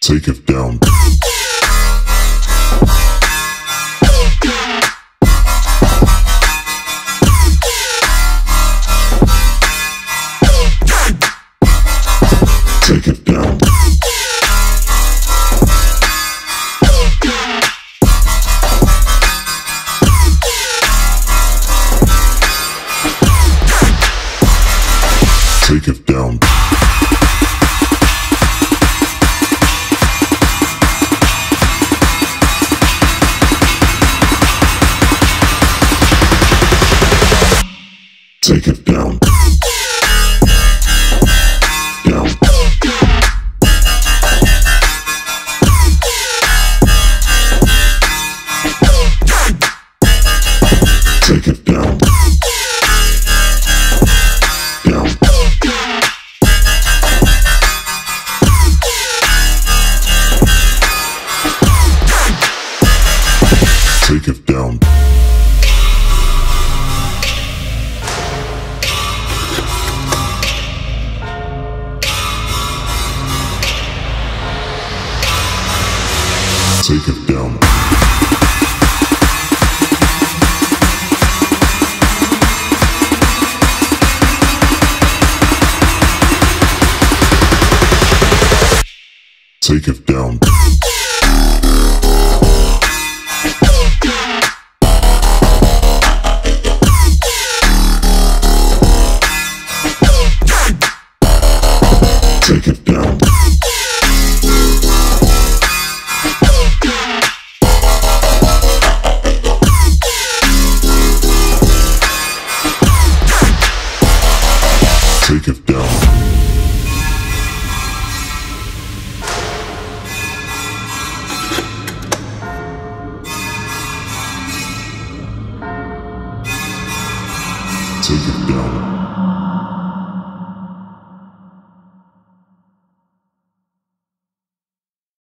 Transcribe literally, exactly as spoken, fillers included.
Take it down. Take it down. Take it down. Take it down. Down. Take it down. Down. Take it down. Take it down. Take it down. Take it down. Take it down. Take it down.